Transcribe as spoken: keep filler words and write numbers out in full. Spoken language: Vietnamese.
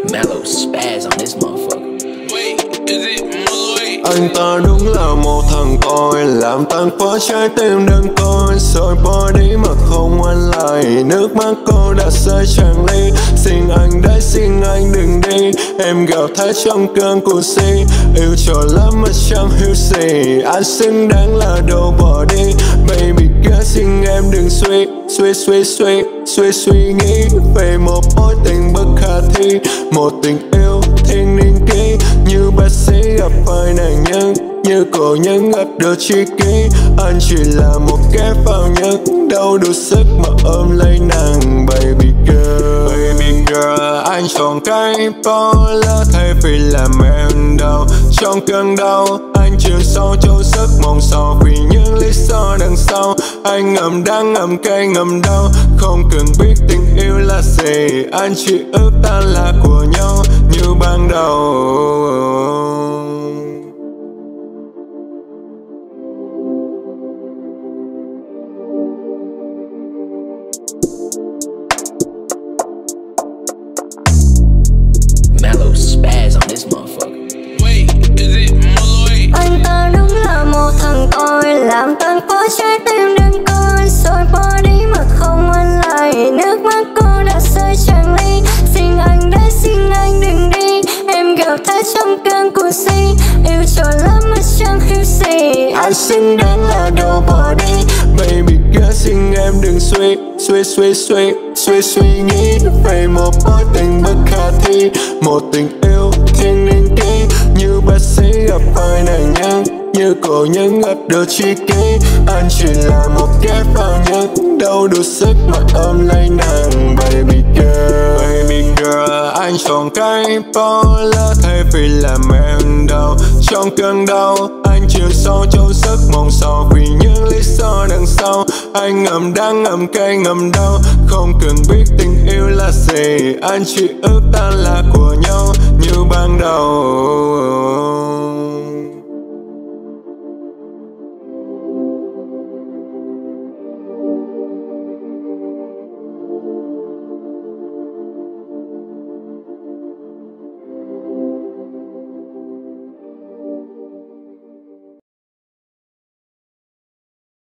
Mellow spaz on this motherfucker. Wait, is it Malloy? Anh ta đúng là một thằng còi, làm tan vỡ trái tim đơn côi. Rồi bỏ đi mà không quay lại, nước mắt cô đã rơi tràn ly. Xin anh đấy, xin anh đừng đi. Em gào thét trong cơn cuồng si, yêu trò lắm mà chẳng hiểu gì. Anh xứng đáng là đồ bỏ đi. Baby girl, xin em đừng suy Suy suy suy suy suy nghĩ về một mối tình bất khả thi. Một tình yêu thiên niên kỷ, như bác sĩ gặp phải nạn nhân, như cổ nhân gặp được tri kỷ. Anh chỉ là một kẻ phàm nhân, đâu đủ sức mà ôm lấy nàng. Baby girl, baby girl, anh chọn cái bỏ lỡ thay vì làm em đau. Trong cơn đau, anh chìm sâu trong giấc mộng sầu vì những lý do đằng sau. Anh ngầm đắng ngầm cay ngầm đau, không cần biết tình yêu là gì. Anh chỉ ước ta là của nhau như ban đầu. Mellow spaz on this motherfucker. Wait, is it Malloy? Anh ta đúng là một thằng còi, làm tan vỡ trái tim đơn côi. Rồi bỏ đi mà không quay lại, nước mắt cô đã rơi tràn ly. Xin anh đấy, xin anh đừng đi. Em gào thét trong cơn cuồng si, yêu trò lắm mà chẳng hiểu gì. Anh xứng đáng là đồ bỏ đi. Baby girl, xin em đừng suy Suy suy suy suy suy nghĩ về một mối tình bất khả thi. Một tình yêu thiên niên kỷ, như bác sĩ gặp phải nạn nhân, như cổ nhân gặp được tri kỷ. Anh chỉ là một kẻ phàm nhân, đâu đủ sức mà ôm lấy nàng. Baby girl, baby girl, anh chọn cái bỏ lỡ thay vì làm em đau. Trong cơn đau, anh chìm sâu trong giấc mộng sầu vì những lý do đằng sau. Anh ngầm đắng ngầm cay ngầm đau, không cần biết tình yêu là gì. Anh chỉ ước ta là của nhau như ban đầu.